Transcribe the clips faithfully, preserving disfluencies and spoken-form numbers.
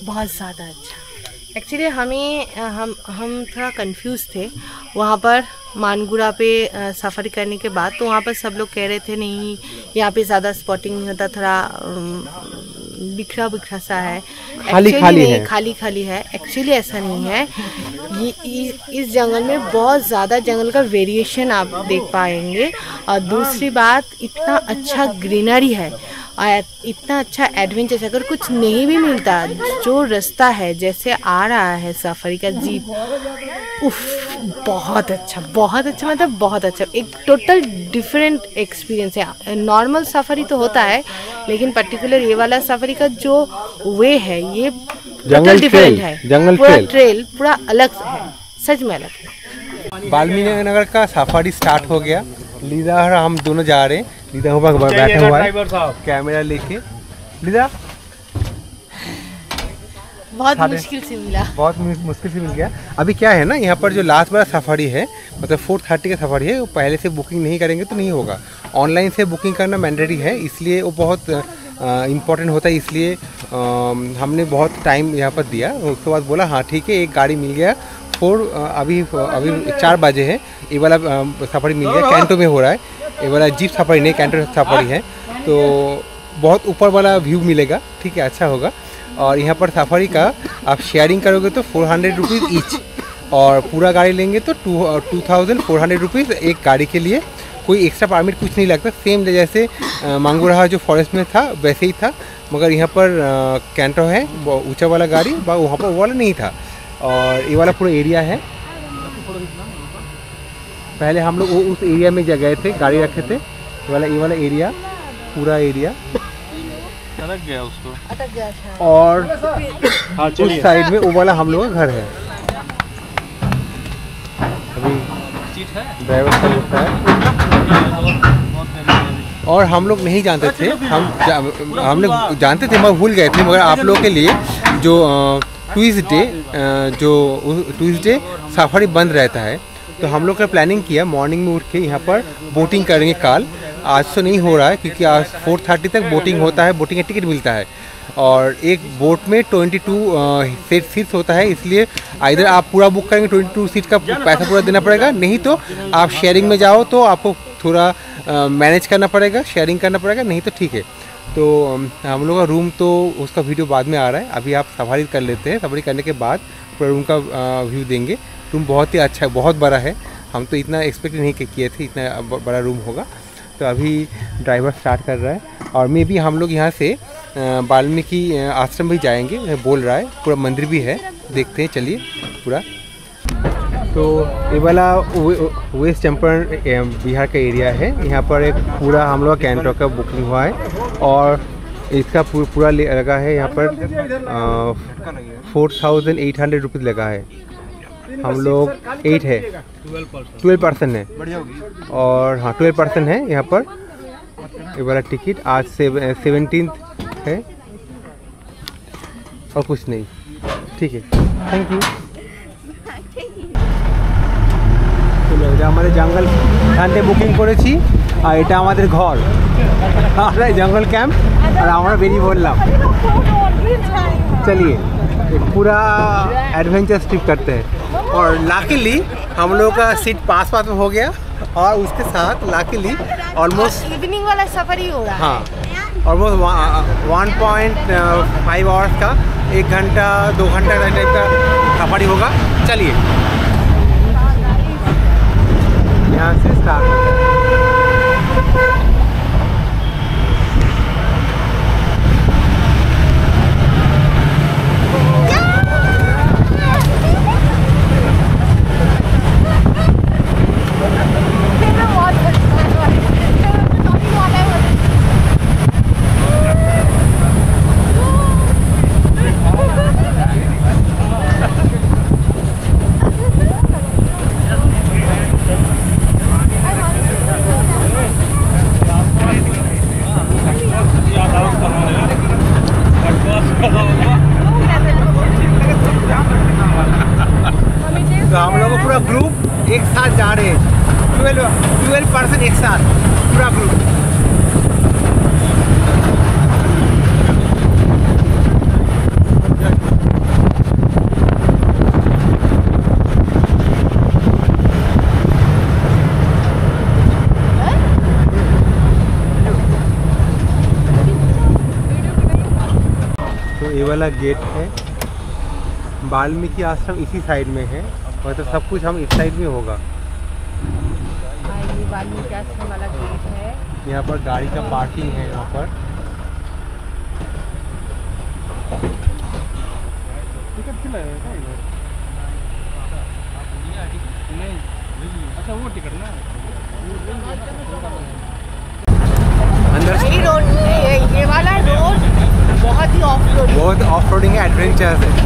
बहुत ज़्यादा अच्छा। एक्चुअली हमें हम हम थोड़ा कंफ्यूज थे वहाँ पर मानगुड़ा पे सफ़र करने के बाद। तो वहाँ पर सब लोग कह रहे थे नहीं यहाँ पे ज़्यादा स्पॉटिंग नहीं होता, थोड़ा बिखरा बिखरा सा है, खाली खाली नहीं, है खाली खाली है। एक्चुअली ऐसा नहीं है, ये इस जंगल में बहुत ज़्यादा जंगल का वेरिएशन आप देख पाएंगे। और दूसरी बात, इतना अच्छा ग्रीनरी है और इतना अच्छा एडवेंचर, अगर कुछ नहीं भी मिलता, जो रास्ता है जैसे आ रहा है सफारी का जीप, उफ बहुत अच्छा, बहुत अच्छा, मतलब बहुत अच्छा। एक टोटल डिफरेंट एक्सपीरियंस है। नॉर्मल सफारी तो होता है लेकिन पर्टिकुलर ये वाला सफारी का जो वे है ये टोटल डिफरेंट है। जंगल पूरा ट्रेल ट्रेल पूरा अलग है, सच में अलग है। वाल्मीकि नगर का सफारी स्टार्ट हो गया। लीजा और हम दोनों जा रहे हैं। लीजा ऊपर बैठा हुआ है कैमरा लेके। लीजा बहुत मुश्किल से मिला, बहुत मुश्किल से मिल गया। अभी क्या है ना, यहाँ पर जो लास्ट वाला सफारी है, मतलब फोर थर्टी का सफारी है, वो पहले से बुकिंग नहीं करेंगे तो नहीं होगा। ऑनलाइन से बुकिंग करना मैंडेटरी है, इसलिए वो बहुत इम्पोर्टेंट होता है। इसलिए आ, हमने बहुत टाइम यहाँ पर दिया। उसके बाद बोला हाँ ठीक है, एक गाड़ी मिल गया। फोर अभी अभी चार बजे है, ये वाला सफारी मिल गया। कैंटो में हो रहा है ये वाला जीप सफारी, नहीं कैंटो सफारी है। तो बहुत ऊपर वाला व्यू मिलेगा, ठीक है, अच्छा होगा। और यहाँ पर सफारी का आप शेयरिंग करोगे तो फोर हंड्रेड रुपीज़ ईच, और पूरा गाड़ी लेंगे तो two two thousand four hundred rupees एक गाड़ी के लिए। कोई एक्स्ट्रा परमिट कुछ नहीं लगता, सेम जैसे मांगुराहा जो फॉरेस्ट में था वैसे ही था, मगर यहाँ पर कैंटो है ऊंचा वाला गाड़ी, वहाँ पर वो वाला नहीं था। और ये वाला पूरा एरिया है। पहले हम लोग उस एरिया में गए थे, गाड़ी रखे थे। ये वाला ये वाला एरिया, पूरा एरिया अटक गया उसको, अटक गया था। और उस साइड में वो वाला हम लोग का घर है। अभी ड्राइवर का होता है। और हम लोग नहीं जानते थे, हम जा, हम लोग जानते थे मगर भूल गए थे। मगर आप लोगों के लिए जो ट्यूसडे जो ट्यूसडे सफारी बंद रहता है, तो हम लोग का प्लानिंग किया मॉर्निंग में उठ के यहाँ पर बोटिंग करेंगे काल। आज तो नहीं हो रहा है क्योंकि आज फोर थर्टी तक बोटिंग होता है, बोटिंग का टिकट मिलता है। और एक बोट में ट्वेंटी टू सीट सीट्स होता है, इसलिए इधर आप पूरा बुक करेंगे ट्वेंटी टू सीट का पैसा पूरा देना पड़ेगा, नहीं तो आप शेयरिंग में जाओ तो आपको थोड़ा मैनेज करना पड़ेगा, शेयरिंग करना पड़ेगा, नहीं तो ठीक है। तो हम लोग का रूम तो उसका वीडियो बाद में आ रहा है, अभी आप सफारी कर लेते हैं। सफारी करने के बाद पूरा रूम का व्यू देंगे। रूम बहुत ही अच्छा है, बहुत बड़ा है, हम तो इतना एक्सपेक्ट नहीं किए थे इतना बड़ा रूम होगा। तो अभी ड्राइवर स्टार्ट कर रहा है, और मे भी हम लोग यहाँ से वाल्मीकि आश्रम भी जाएंगे, बोल रहा है। पूरा मंदिर भी है, देखते हैं, चलिए पूरा। तो ये वाला वेस्ट चंपारण बिहार का एरिया है। यहाँ पर एक पूरा हम लोग कैंटो का बुकिंग हुआ है, और इसका पूरा लगा है यहाँ पर four thousand eight hundred rupees लगा है। हम लोग एट है, ट्वेल्व परसेंट है, और हाँ ट्वेल्व परसेंट है यहाँ पर। ये वाला टिकट आज सेवनटीन है और कुछ नहीं, ठीक है, थैंक यू। हमारे जंगल এখানে বুকিং করেছি, আর এটা আমাদের ঘর, আমরা जंगल कैंप, और আমরা বেরিয়ে পড়লাম। चलिए पूरा एडवेंचर ट्रिप करते हैं। और लाकीली हम लोग का सीट पास पास में हो गया, और उसके साथ लाकीली ऑलमोस्ट इवनिंग वाला सफर ही हो रहा है। हाँ, almost one point five hours का, एक घंटा दो घंटा टाइप का सफारी होगा। चलिए यहाँ से स्टार्ट होता है। तो हम लोग पूरा ग्रुप एक साथ जा रहे हैं, ट्वेल्व ट्वेल्व परसेंट एक साथ पूरा ग्रुप। ये वाला गेट है। वाल्मीकि आश्रम इसी साइड में है, और तो सब कुछ हम इस साइड में होगा। ये वाल्मीकि आश्रम वाला गेट है। यहाँ पर गाड़ी का पार्किंग है। यहाँ पर टिकट कितना है? नहीं, अच्छा वो टिकट ना अंदर यही रोड है, ये वाला रोड बहुत ही ऑफ रोड बहुत ऑफ रोडिंग है, एडवेंचर्स है।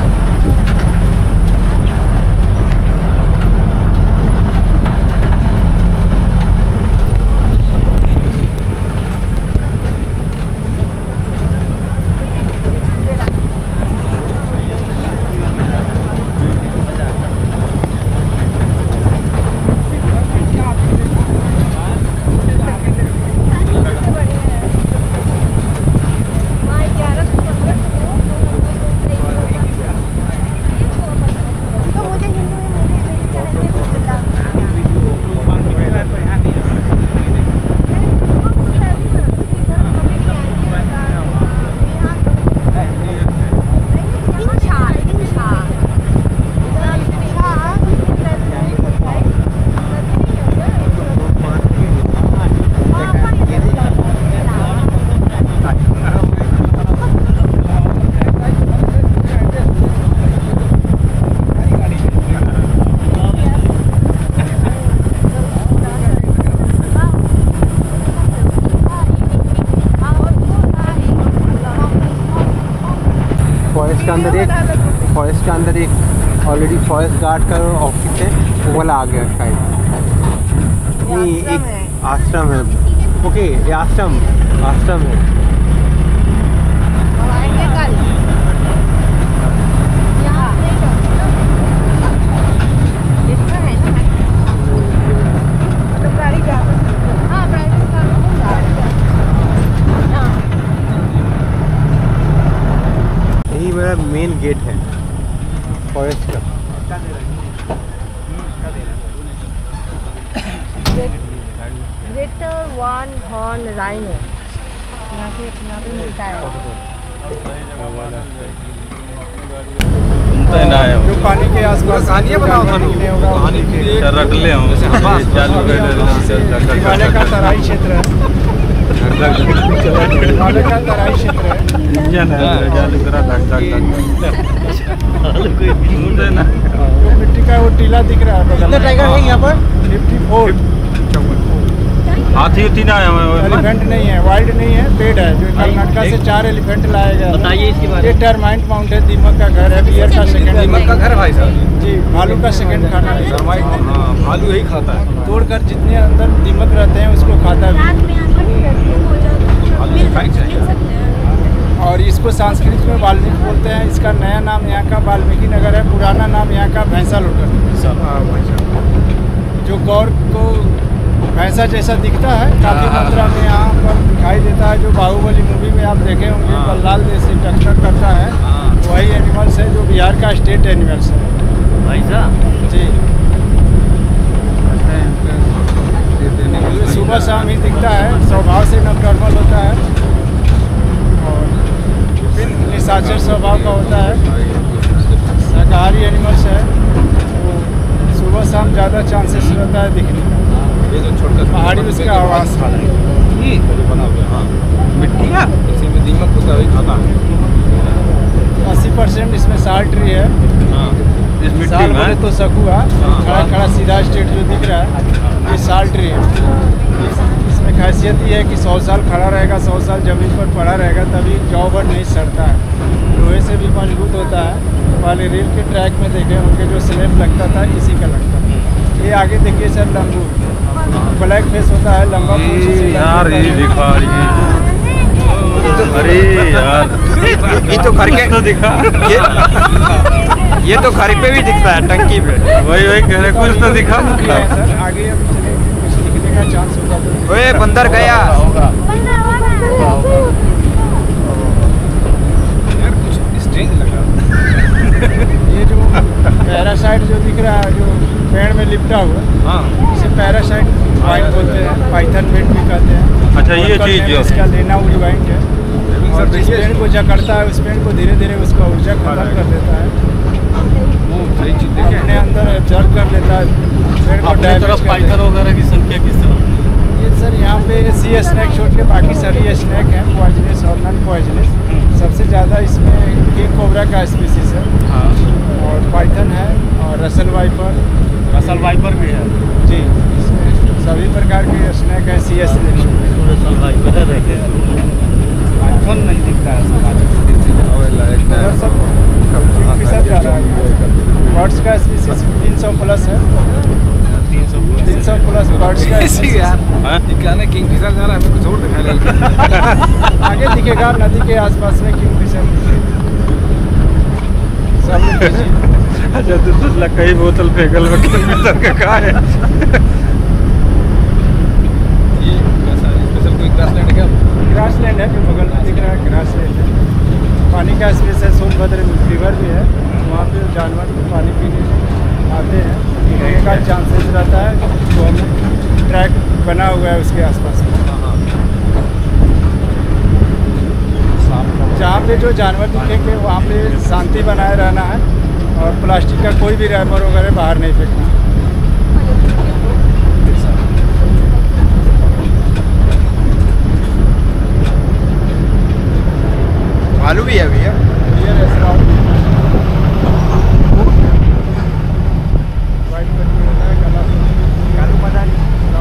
फॉरेस्ट के अंदर एक फॉरेस्ट के अंदर एक ऑलरेडी फॉरेस्ट गार्ड का ऑफिस है, वो वाला आ गया शायद। नहीं, एक आश्रम है। ओके, ये आश्रम आश्रम है। यही मेरा मेन गेट है फॉरेस्ट का। ग्रेटर वन हॉर्न राइनो यहाँ पे यहाँ पे मिलता है। जो पानी के आसपास कहानियाँ बनाओ था, कहानी रख ले हिमालय का तराई क्षेत्र है। हिमालय का तराई क्षेत्र है। मिट्टी का वो टीला दिख रहा है। कितने टाइगर है यहाँ पर? Fifty four. हाथी उथी ना है? एलिफेंट नहीं है, वाइल्ड नहीं है, पेड है। जो कर्नाटका से चार एलिफेंट लाया गया। बताइए इसके बारे में। ये टर्माइट माउंट है, दीमक का घर है, बियर का सेकंड। दीमक का घर भाई साहब? जी, भालू का सेकंड खाना है। टर्माइट, हाँ, भालू यही खाता है। तोड़कर जितने अंदर दीमक रहते हैं उसको खाता है। और इसको संस्कृत में वाल्मीकि बोलते हैं। इसका नया नाम यहाँ का वाल्मीकि नगर है, पुराना नाम यहाँ का भैंसा लोटर। जो गौर को भैंसा जैसा दिखता है, काफ़ी मात्रा में यहाँ पर दिखाई देता है। जो बाहुबली मूवी में आप देखे होंगे, बल्लाल जैसे टक्कर करता है, वही एनिमल्स है जो बिहार का स्टेट एनिमल्स है। भैंसा जी, सुबह शाम ही दिखता है, स्वभाव से नॉकटर्नल होता है और विभिन्न निशाचर स्वभाव का होता है। शाकाहारी एनिमल्स है, तो सुबह शाम ज़्यादा चांसेस रहता है दिखने का। ये जो छोटा पहाड़ी उसका आवाज़ है। ये बना हुआ, हाँ, मिट्टी है, इसी में दीमक होता है, खाता है। अस्सी परसेंट इसमें साल ट्री है। हाँ, इस मिट्टी साल में बोले तो सकुआ, खड़ा खड़ा सीधा स्टेट जो दिख रहा है, ये साल ट्री है। इसमें खासियत ये है कि सौ साल खड़ा रहेगा, सौ साल ज़मीन पर पड़ा रहेगा, तभी जॉबर नहीं सड़ता है। लोहे से भी मजबूत होता है। पहले रेल के ट्रैक में देखे उनके जो स्लैब लगता था, इसी का लगता था। ये आगे देखिए सर, लंगूर ब्लैक फेस होता है, लंबा यार, ये दिखा रही है। अरे यार, ये तो घर के तो दिखा, ये ये तो घर पे भी दिखता है, टंकी पे। वही वही कह रहे, कुछ तो दिखा। सर आगे अभी चले कुछ दिखने का चांस होगा तो। ओए बंदर गया। यार कुछ स्ट्रेंज लगा। ये जो पैरासाइट जो दिख रहा है, जो पेड़ में लिपटा हुआ, हाँ, इसे पैरासाइट वाइन बोलते हैं, पाइथन बेट भी कहते हैं। अच्छा, ये चीज जो इसका लेना उड़ी वाइन है। और जिस पेड़ को जकड़ता है उस पेड़ को धीरे धीरे उसका ऊर्जा खत्म कर देता है, सही चीज़ देखिए अपने अंदर एब्जॉर्ब कर लेता है पेड़ को डैमेज कर देता है। वगैरह की संख्या किस तरह? ये सर यहाँ पे सी स्नैक छोड़ के बाकी सारी स्नैक हैं पॉइजनस और नॉन पॉइजनस। सबसे ज़्यादा इसमें किंग कोबरा का स्पीसीज है हाँ, और पाइथन है और रसल वाइपर। रसल वाइपर भी है जी, इसमें सभी प्रकार के स्नैक हैं सी स्नैक। रसल वाइपर है, देखे पाइथन नहीं दिखता है उधर सब किंगफिशर जा रहा है। बर्ड्स का स्पीसीज तीन सौ प्लस है, तीन सौ प्लस बर्ड्स का यार किंगफिशर जा रहा है, कुछ और दिखा रहा आगे दिखेगा नदी के आसपास में किंगफिशर सब। अच्छा तो कई बोतल फेंकल में किंगफिशर का कहा है? ये स्पेशल कोई ग्रासलैंड क्या? ग्रासलैंड है, जो बगल में दिख रहा है ग्रासलैंड है। पानी का स्पेस है, सोनभद्र रिवर भी है, वहाँ पे जानवर पानी पीने आते हैं, गिरने का चांसेस रहता है, तो हमें ट्रैक बना हुआ है उसके आसपास में। जहाँ पे जो जानवर दिखेंगे वहाँ पे शांति बनाए रहना है और प्लास्टिक का कोई भी रैपर वगैरह बाहर नहीं फेंकना। आलू भी है भैया? वाइट कलर होता है, काला कालू पता नहीं।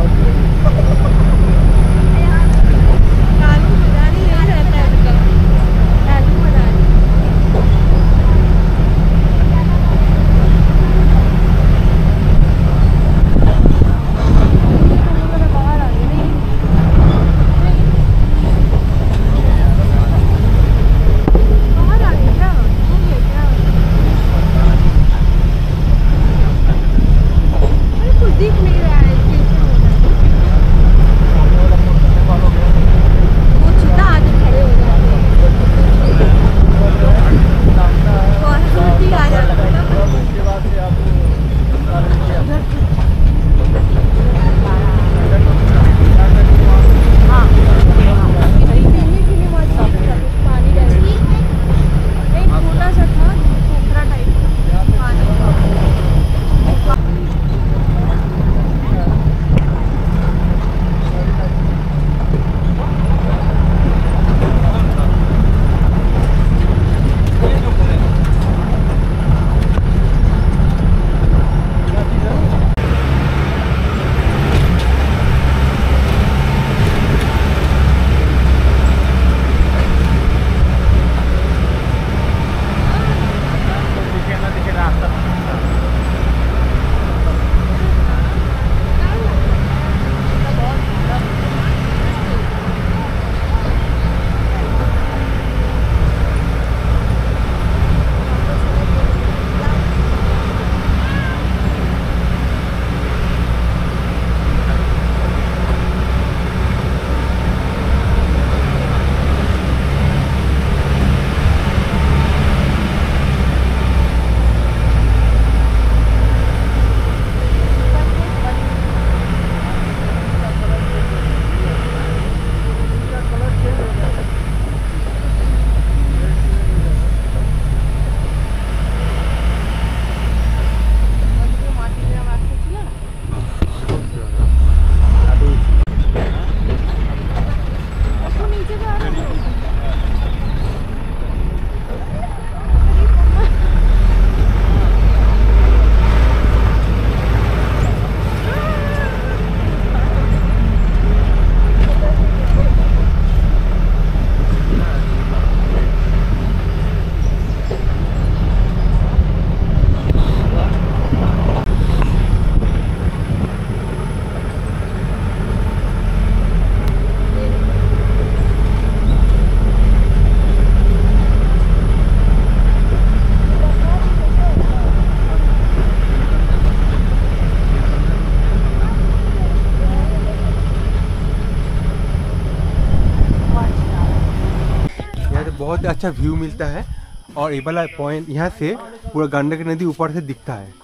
बहुत अच्छा व्यू मिलता है और ये वाला पॉइंट यहाँ से पूरा गंडक नदी ऊपर से दिखता है।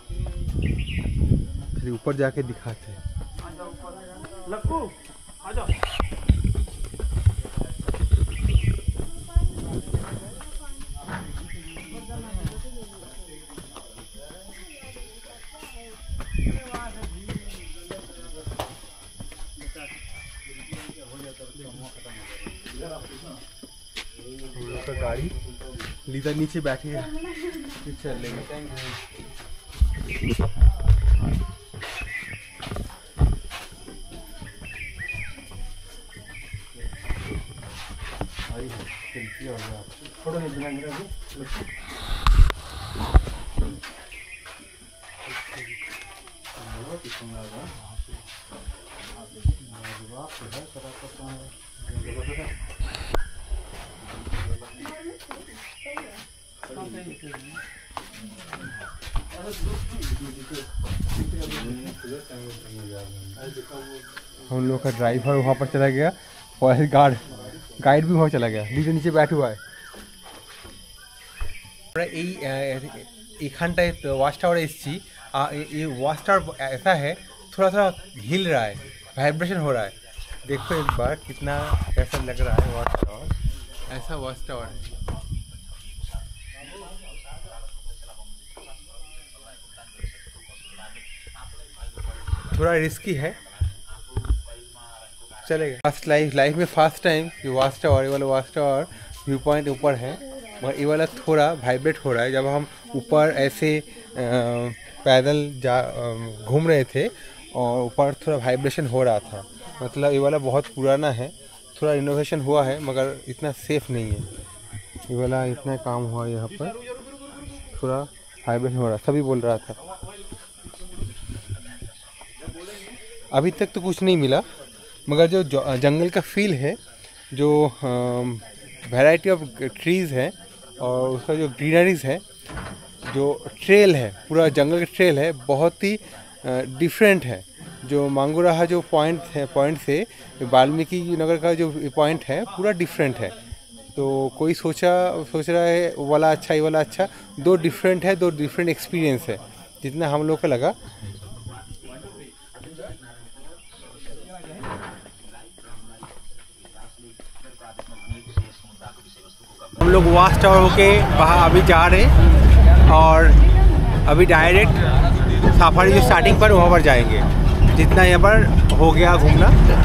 फिर ऊपर जाके दिखाते हैं। गाड़ी, लीजा नीचे बैठी है, चल लेंगे। हम लोग का ड्राइवर वहाँ पर चला गया और गार्ड गाइड भी वहाँ चला गया, नीचे नीचे बैठा हुआ है। এই এখানটায় ওয়াচ টাওয়ারে এসেছি, ये वॉच टावर ऐसा है थोड़ा थोड़ा हिल रहा है, वाइब्रेशन हो रहा है। देखो एक बार कितना ऐसा लग रहा है वॉच टावर, ऐसा वॉच टावर है। थोड़ा रिस्की है, चलेगा। फर्स्ट लाइफ लाइफ में फर्स्ट टाइम ये वॉच टावर, ये वाला वॉच टावर व्यू पॉइंट ऊपर है, मगर ये वाला थोड़ा वाइब्रेट हो रहा है। जब हम ऊपर ऐसे आ, पैदल जा घूम रहे थे और ऊपर थोड़ा वाइब्रेशन हो रहा था, मतलब ये वाला बहुत पुराना है, थोड़ा इनोवेशन हुआ है मगर इतना सेफ नहीं है। ये वाला इतना काम हुआ यहाँ पर, थोड़ा वाइब्रेशन हो रहा, सभी बोल रहा था। अभी तक तो कुछ नहीं मिला, मगर जो जंगल का फील है, जो वैरायटी ऑफ ट्रीज़ है और उसका जो ग्रीनरीज है, जो ट्रेल है, पूरा जंगल का ट्रेल है, बहुत ही डिफरेंट है। जो मांगुराहा जो पॉइंट है, पॉइंट से वाल्मीकि नगर का जो पॉइंट है पूरा डिफरेंट है। तो कोई सोचा सोच रहा है वो वाला अच्छा, ये वाला अच्छा, दो डिफरेंट है, दो डिफरेंट एक्सपीरियंस है जितना हम लोग को लगा। हम लोग वॉच टावर होके वहाँ अभी जा रहे हैं और अभी डायरेक्ट सफारी जो स्टार्टिंग पर वहाँ पर जाएंगे। जितना यहाँ पर हो गया घूमना,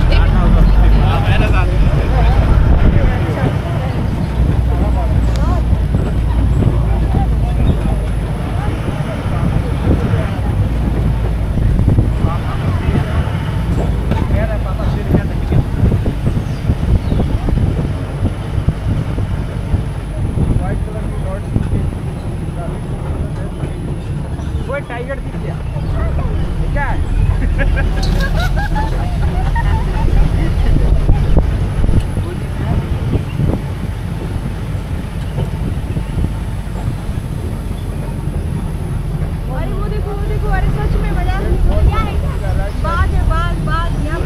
टाइगर दिख गया क्या है? अरे वो देखो वो देखो, अरे सच में बड़ा क्या है, बाघ है, बाघ बाघ यहाँ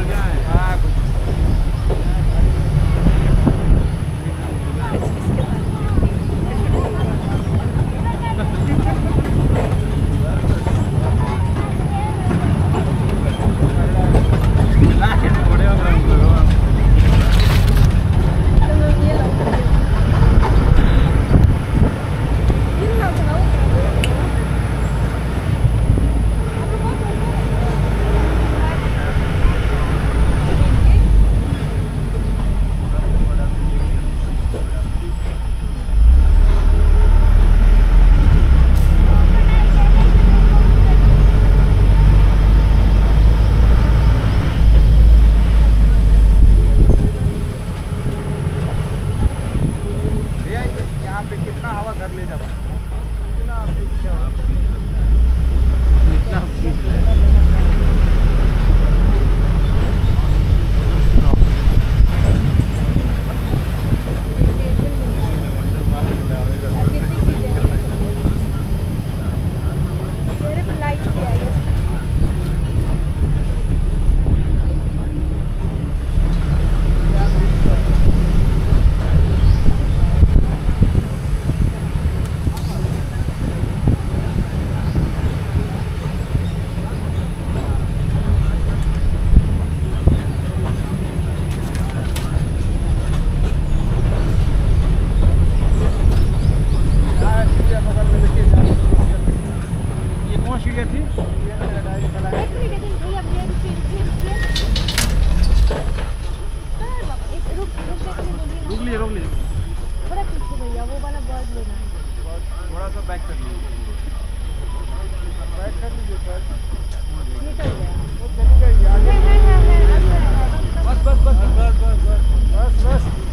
थोड़ा सा बैक कर लीजिए, बैक कर लीजिए सर। निकल गया। वो चली गई आगे। है, है, है, है, है, है, बस, बस बस बस बस बस बस बस बस